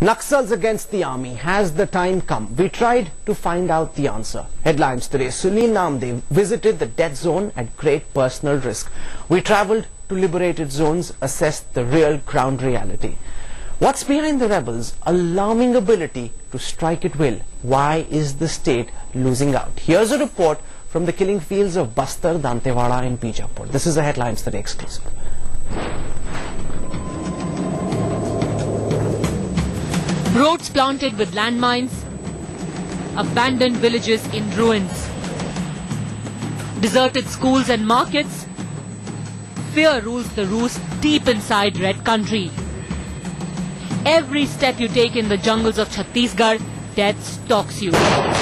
Naxals against the army. Has the time come? We tried to find out the answer. Headlines today. Sunil Namdev visited the death zone at great personal risk. We travelled to liberated zones, assessed the real ground reality. What's behind the rebels' alarming ability to strike at will? Why is the state losing out? Here's a report from the killing fields of Bastar, Dantewada and Bijapur. This is the Headlines Today exclusive. Roads planted with landmines, abandoned villages in ruins, deserted schools and markets. Fear rules the roost deep inside Red Country. Every step you take in the jungles of Chhattisgarh, death stalks you.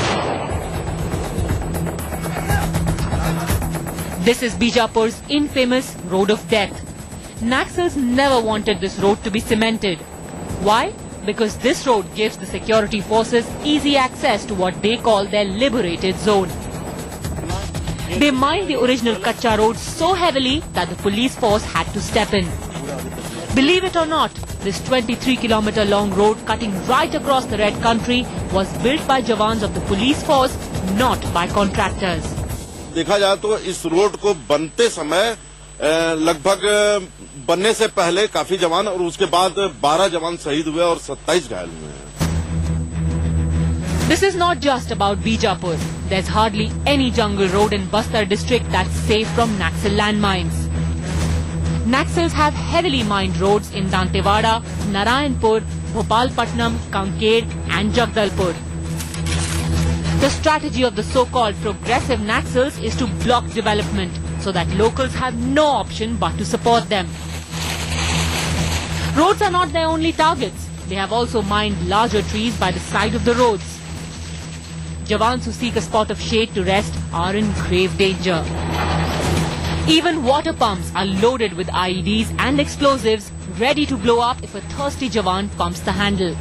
This is Bijapur's infamous Road of Death. Naxals never wanted this road to be cemented. Why? Because this road gives the security forces easy access to what they call their liberated zone. They mined the original Kacha road so heavily that the police force had to step in. Believe it or not, this 23-kilometer long road cutting right across the Red Country was built by jawans of the police force, not by contractors. देखा जाए तो इस road को बनते समय लगभग बनने से पहले काफी जवान और उसके बाद 12 जवान शहीद हुए और 27 घायल हुए हैं. This is not just about Bijapur. There's hardly any jungle road in Bastar district that's safe from Naxal landmines. Naxals have heavily mined roads in Dantewada, Narayanpur, Bhopalpatnam, Kanker and Jagdalpur. The strategy of the so-called progressive Naxals is to block development so that locals have no option but to support them. Roads are not their only targets. They have also mined larger trees by the side of the roads. Jawans who seek a spot of shade to rest are in grave danger. Even water pumps are loaded with IEDs and explosives, ready to blow up if a thirsty Jawan pumps the handle.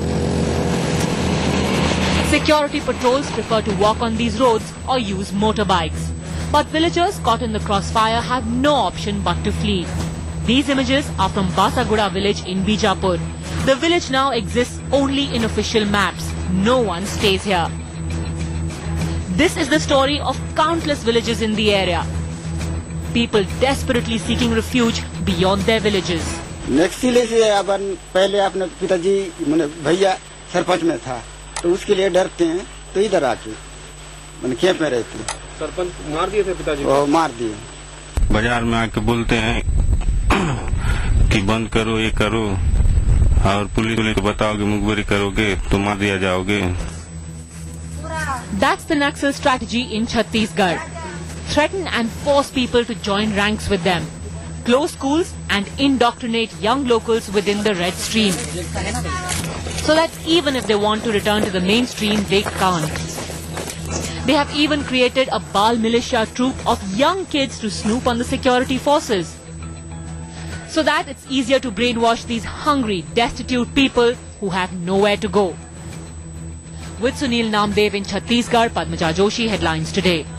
Security patrols prefer to walk on these roads or use motorbikes. But villagers caught in the crossfire have no option but to flee. These images are from Basaguda village in Bijapur. The village now exists only in official maps. No one stays here. This is the story of countless villages in the area. People desperately seeking refuge beyond their villages. नक्सली से अपन पहले अपने पिताजी मैंने भैया सरपंच में था तो उसके लिए डरते हैं तो इधर आके मैंने खेत में रहते हैं. सरपंच मार दिए थे पिताजी वो मार दिए. बाजार में आके बोलते हैं कि बंद करो ये करो और पुलिस को बताओगे मुखबरी करोगे तो मार दिया जाओगे. That's the Naxal strategy in Chhattisgarh. Threaten and force people to join ranks with them. Close schools and indoctrinate young locals within the red stream. So that even if they want to return to the mainstream, they can't. They have even created a Bal militia troop of young kids to snoop on the security forces. So that it's easier to brainwash these hungry, destitute people who have nowhere to go. With Sunil Namdev in Chhattisgarh, Padmaja Joshi, Headlines Today.